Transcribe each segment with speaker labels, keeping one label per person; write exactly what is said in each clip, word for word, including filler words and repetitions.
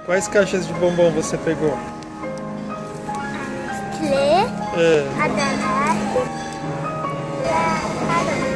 Speaker 1: Quais caixas de bombom você pegou?
Speaker 2: Nestlé,
Speaker 1: É.
Speaker 2: a Danone e a Carol.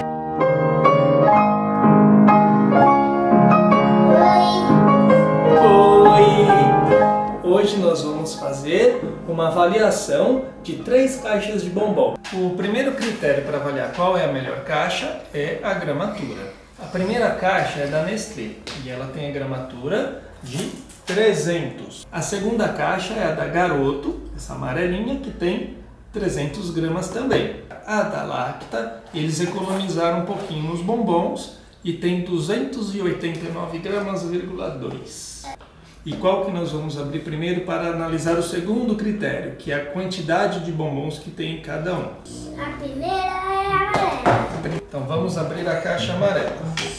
Speaker 3: Hoje nós vamos fazer uma avaliação de três caixas de bombom. O primeiro critério para avaliar qual é a melhor caixa é a gramatura. A primeira caixa é da Nestlé e ela tem a gramatura de trezentos. A segunda caixa é a da Garoto, essa amarelinha, que tem trezentos gramas também. A da Lacta, eles economizaram um pouquinho nos bombons e tem duzentos e oitenta e nove gramas, vírgula dois. E qual que nós vamos abrir primeiro para analisar o segundo critério, que é a quantidade de bombons que tem em cada um.
Speaker 2: A primeira é a amarela.
Speaker 3: Então vamos abrir a caixa amarela.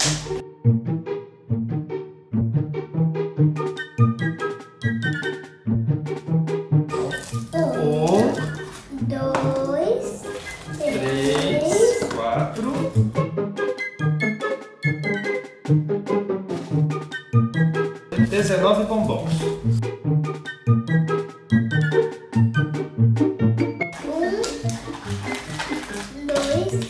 Speaker 3: Um,
Speaker 2: dois,
Speaker 3: três, quatro. dezenove bombons.
Speaker 2: um, dois,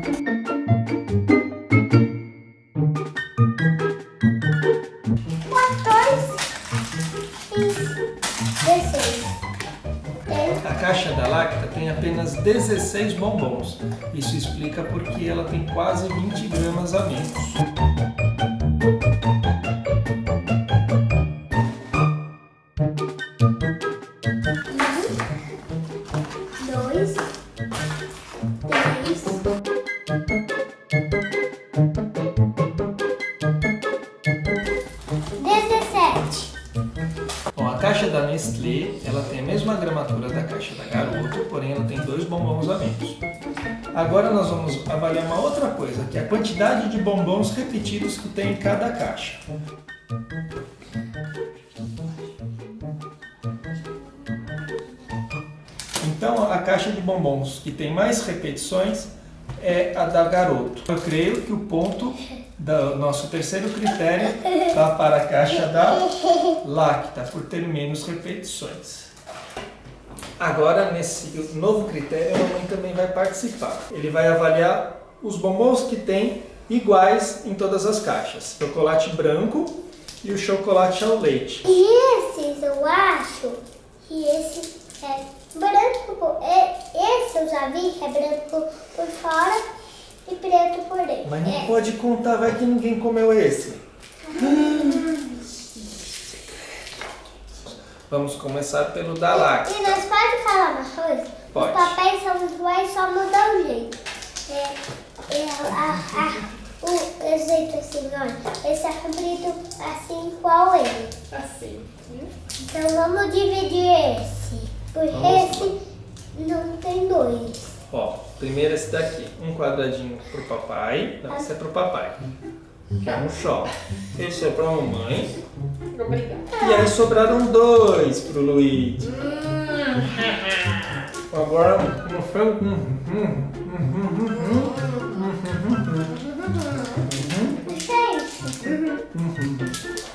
Speaker 2: quatorze e dezesseis.
Speaker 3: A caixa da Lacta tem apenas dezesseis bombons. Isso explica porque ela tem quase vinte gramas a menos.
Speaker 2: Dois, três, dezessete.
Speaker 3: Bom, a caixa da Nestlé, ela tem a mesma gramatura da caixa da Garoto, porém ela tem dois bombons a menos. Agora nós vamos avaliar uma outra coisa, que é a quantidade de bombons repetidos que tem em cada caixa. Então, a caixa de bombons que tem mais repetições é a da Garoto. Eu creio que o ponto do nosso terceiro critério está para a caixa da Lacta, por ter menos repetições. Agora, nesse novo critério, a mamãe também vai participar. Ele vai avaliar os bombons que tem iguais em todas as caixas. Chocolate branco e o chocolate ao leite.
Speaker 2: E esses eu acho que esse é branco, por- é- esse eu já vi que é branco por fora e preto por dentro.
Speaker 3: Mas não
Speaker 2: É.
Speaker 3: pode contar, vai que ninguém comeu esse. Vamos começar pelo da Lacta.
Speaker 2: E nós podemos falar uma coisa?
Speaker 3: Pode.
Speaker 2: Os papéis são iguais, só muda o jeito. É, é, a, a, o jeito assim, olha, esse é comprido assim igual ele.
Speaker 4: Assim, viu?
Speaker 2: Então vamos dividir esse, porque
Speaker 3: Vamos.
Speaker 2: esse não tem dois.
Speaker 3: Ó, primeiro esse daqui, um quadradinho pro papai, não, esse é pro papai, que é um só. Esse é pra mamãe,
Speaker 4: Obrigada.
Speaker 3: e aí sobraram dois pro Luigi. Agora, no frango...
Speaker 2: Gente,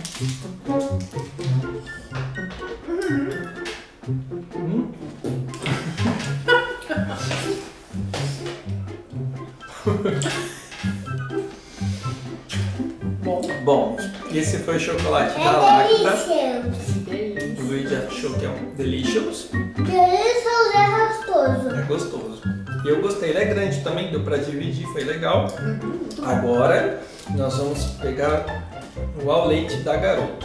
Speaker 4: Bom,
Speaker 3: Bom, esse foi o chocolate da
Speaker 2: é
Speaker 3: Lacta.
Speaker 2: delicioso.
Speaker 4: delícia.
Speaker 3: O Luigi achou que é um delicious,
Speaker 2: Delicioso é gostoso.
Speaker 3: é gostoso. E eu gostei, ele é grande também, deu pra dividir, foi legal. Agora, nós vamos pegar o ao leite da Garoto.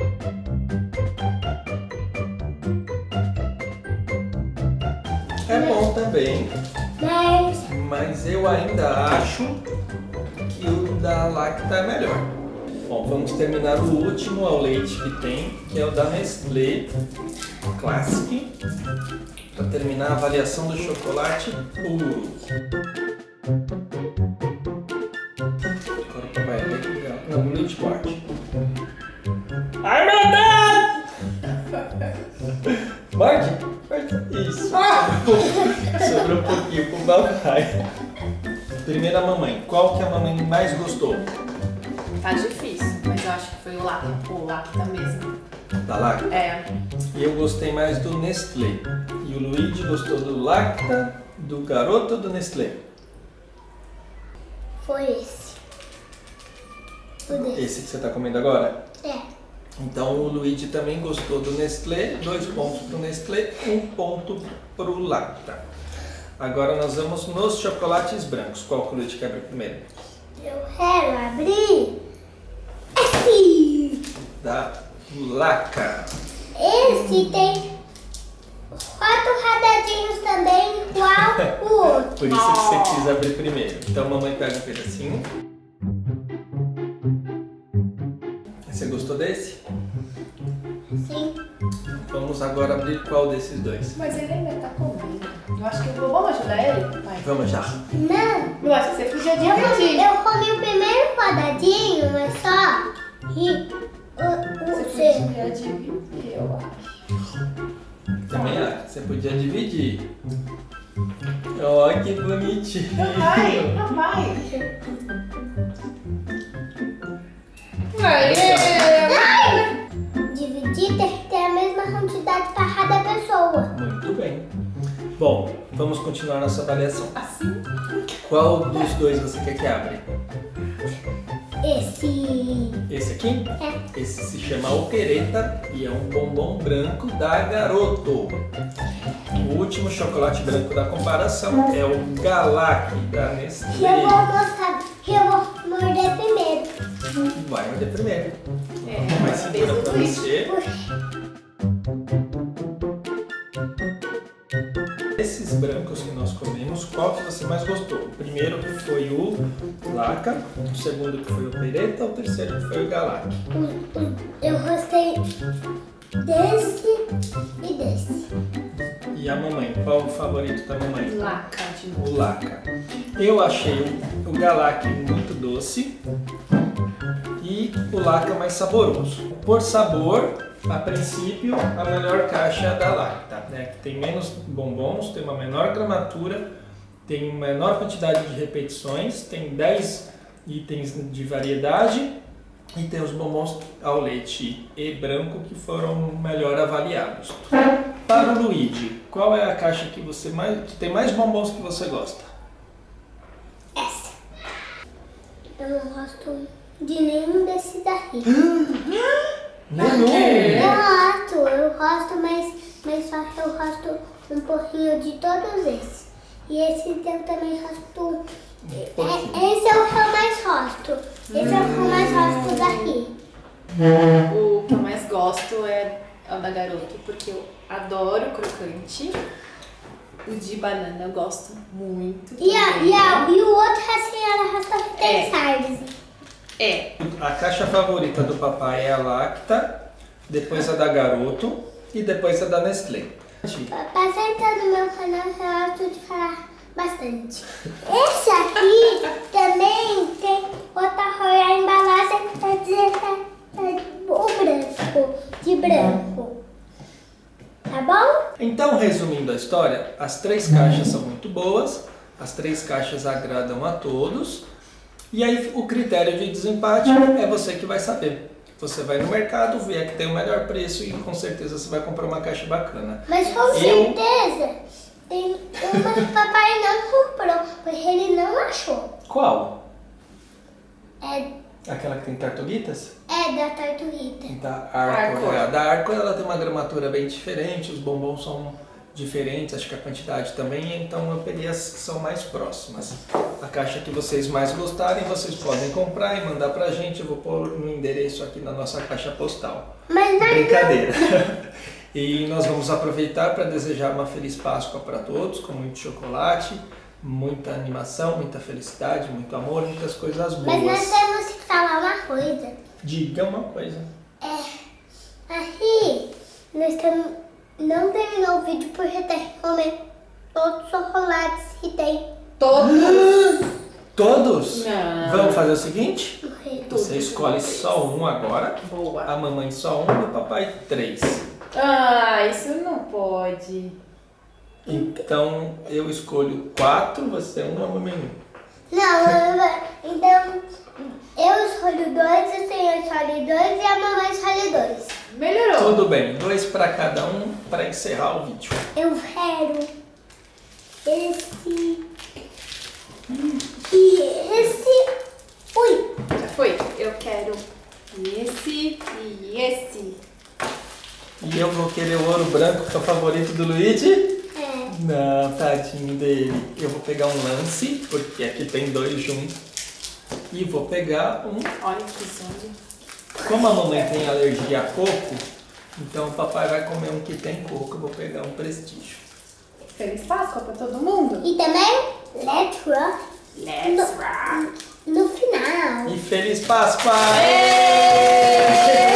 Speaker 3: É bom também,
Speaker 2: Mas
Speaker 3: mas eu ainda acho que o da Lacta é melhor. Bom, vamos terminar o último ao leite que tem, que é o da Nestlé Classic, para terminar a avaliação do chocolate puro. Agora o papai vai pegar. Não, o leite forte. Ai meu Deus! Morde? Morde. Isso. Sobrou um pouquinho pro papai. Primeira mamãe, qual que a mamãe mais gostou?
Speaker 4: Tá difícil, mas eu acho que foi o Lacta, o Lacta mesmo.
Speaker 3: Da Lacta?
Speaker 4: É.
Speaker 3: E eu gostei mais do Nestlé. E o Luigi gostou do Lacta, do Garoto ou do Nestlé?
Speaker 2: Foi esse. O desse.
Speaker 3: Esse que você está comendo agora?
Speaker 2: É.
Speaker 3: Então o Luigi também gostou do Nestlé, dois pontos para o Nestlé, um ponto para o Lacta. Agora nós vamos nos chocolates brancos. Qual que o Luigi quer abrir primeiro?
Speaker 2: Eu quero abrir esse.
Speaker 3: Da Laca.
Speaker 2: Esse tem quatro radadinhos também, igual o outro.
Speaker 3: Por isso que você quis abrir primeiro. Então a mamãe pega um pedacinho. Você gostou desse?
Speaker 2: Sim.
Speaker 3: Vamos agora abrir qual desses dois?
Speaker 4: Mas ele ainda tá comendo. Eu acho que eu vou. Vamos ajudar ele? Vai.
Speaker 3: Vamos já.
Speaker 2: Não.
Speaker 4: Eu acho que você podia
Speaker 2: Eu comi,
Speaker 4: dividir.
Speaker 2: eu comi o primeiro quadradinho, mas só. E o, o
Speaker 4: Você
Speaker 2: seu.
Speaker 4: podia dividir, eu acho.
Speaker 3: Também acho. Você podia dividir. Olha que bonitinho.
Speaker 4: Não vai, não vai.
Speaker 2: Ai! Dividir tem que ter a mesma quantidade para cada pessoa.
Speaker 3: Muito bem. Bom, vamos continuar nossa avaliação.
Speaker 4: Assim?
Speaker 3: Qual dos dois você quer que abra?
Speaker 2: Esse.
Speaker 3: Esse aqui?
Speaker 2: É.
Speaker 3: Esse se chama Opereta e é um bombom branco da Garoto. O último chocolate branco da comparação é o Galac da
Speaker 2: Que
Speaker 3: Nestlé.
Speaker 2: eu vou mostrar. Que eu vou morder primeiro.
Speaker 3: Vai morder primeiro.
Speaker 4: É,
Speaker 3: Vai segura pra
Speaker 4: tudo isso.
Speaker 3: você. Esses brancos que nós comemos, qual que você mais gostou? O primeiro que foi o Laca, o segundo que foi o Opereta, o terceiro que foi o Galac.
Speaker 2: O- o- Eu gostei desse e desse.
Speaker 3: E a mamãe, qual o favorito da mamãe?
Speaker 4: Laca de novo.
Speaker 3: O Laca. Eu achei o, o Galac muito doce e o Laca mais saboroso. Por sabor, a princípio, a melhor caixa é a da Lacta, né? Que tem menos bombons, tem uma menor gramatura, tem menor quantidade de repetições, tem dez itens de variedade e tem os bombons ao leite e branco que foram melhor avaliados. Para o Luigi, qual é a caixa que você mais que tem mais bombons que você gosta?
Speaker 2: Essa. Eu não gosto de nenhum desses daqui.
Speaker 3: Nenhum.
Speaker 2: Eu gosto, eu gosto, mas, mas só que eu gosto um pouquinho de todos esses. E esse eu também gosto. É, esse é o que eu mais gosto. Esse é o que eu mais gosto daqui.
Speaker 4: O que eu mais gosto é o da Garoto, porque eu adoro crocante. O de banana eu gosto muito.
Speaker 2: E, a,
Speaker 4: também.
Speaker 2: e, a, e o outro que a senhora gosta que tem
Speaker 4: É.
Speaker 2: sardes.
Speaker 4: É.
Speaker 3: A caixa favorita do papai é a Lacta, depois a da Garoto e depois a da Nestlé.
Speaker 2: Para entrar no meu canal, eu gosto de falar bastante. Esse aqui também tem outra cor, a embalagem que tá dizendo que tá, tá o branco, de branco. Tá bom?
Speaker 3: Então, resumindo a história, as três caixas são muito boas, as três caixas agradam a todos, e aí o critério de desempate é você que vai saber. Você vai no mercado, vê a que tem o melhor preço e com certeza você vai comprar uma caixa bacana.
Speaker 2: Mas com
Speaker 3: Eu-
Speaker 2: certeza tem uma que o papai não comprou, porque ele não achou.
Speaker 3: Qual?
Speaker 2: É,
Speaker 3: Aquela que tem tartaruguitas?
Speaker 2: é da tartuguita.
Speaker 3: Da Arco.
Speaker 4: Arco.
Speaker 3: É, a da Arco ela tem uma gramatura bem diferente, os bombons são diferentes, acho que a quantidade também, então eu peguei as que são mais próximas. A caixa que vocês mais gostarem, vocês podem comprar e mandar pra gente, eu vou pôr no endereço aqui na nossa caixa postal.
Speaker 2: Mas nós
Speaker 3: Brincadeira! E nós vamos aproveitar para desejar uma feliz Páscoa para todos, com muito chocolate, muita animação, muita felicidade, muito amor, muitas coisas
Speaker 2: Mas nós
Speaker 3: boas.
Speaker 2: temos que falar uma coisa.
Speaker 3: Diga uma coisa.
Speaker 2: É, aqui nós temos, não terminou o vídeo porque tem que comer todos os chocolates que tem.
Speaker 4: Todos.
Speaker 3: Todos?
Speaker 4: Não.
Speaker 3: Vamos fazer o seguinte?
Speaker 2: Porque
Speaker 3: Você escolhe só um agora,
Speaker 4: Boa.
Speaker 3: a mamãe só um e o papai três.
Speaker 4: Ah, isso não pode.
Speaker 3: Então eu escolho quatro, você um, a mamãe um.
Speaker 2: Não, eu- então eu escolho dois, o senhor escolhe dois e a mamãe escolhe dois.
Speaker 4: Melhorou.
Speaker 3: Tudo bem, dois para cada um para encerrar o vídeo.
Speaker 2: Eu quero esse e esse. Ui!
Speaker 4: Já foi? Eu quero esse e esse.
Speaker 3: E eu vou querer o ouro branco, que é o favorito do Luigi?
Speaker 2: É.
Speaker 3: Não, tadinho dele. Eu vou pegar um lance, porque aqui tem dois juntos. E vou pegar um.
Speaker 4: Olha que zombie.
Speaker 3: Como a mamãe tem alergia a coco, então o papai vai comer um que tem coco. Eu vou pegar um prestígio.
Speaker 4: Feliz Páscoa pra todo mundo.
Speaker 2: E também, let's rock
Speaker 4: Let's rock.
Speaker 2: no final.
Speaker 3: E feliz Páscoa!
Speaker 4: Êêêê!